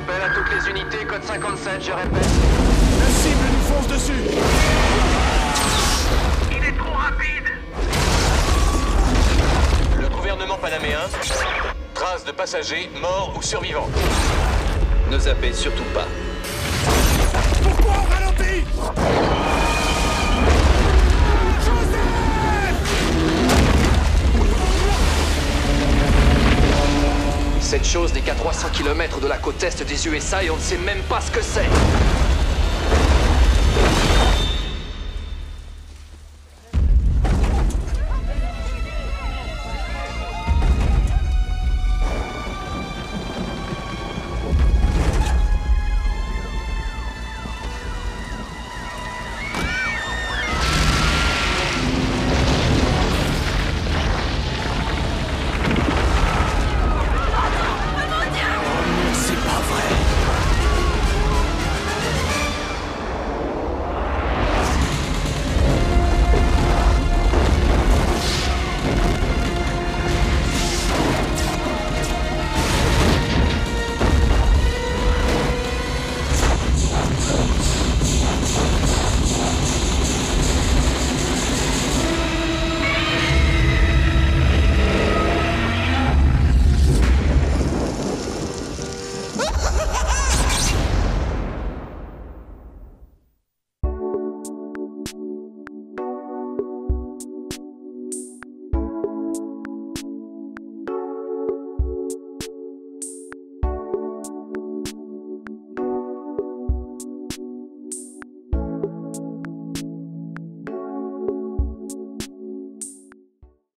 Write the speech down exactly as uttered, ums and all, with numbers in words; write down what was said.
Appel à toutes les unités, code cinquante-sept, je répète. La cible nous fonce dessus. Il est trop rapide. Le gouvernement panaméen. Traces de passagers, morts ou survivants. Ne zappez surtout pas. Pourquoi on ralentit? Cette chose n'est qu'à trois cents kilomètres de la côte est des U S A et on ne sait même pas ce que c'est.